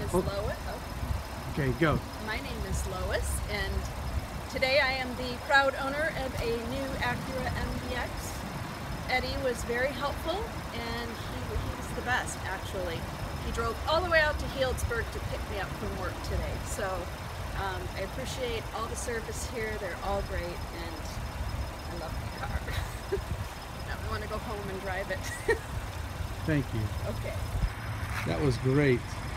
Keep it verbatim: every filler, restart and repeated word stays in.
is Oh. Lois. Oh. Okay, go. My name is Lois, and today I am the proud owner of a new Acura M D X. Eddie was very helpful, and he, he was the best, actually. He drove all the way out to Healdsburg to pick me up from work today. So um, I appreciate all the service here. They're all great, and I love my car. Now I want to go home and drive it. Thank you. Okay. That was great.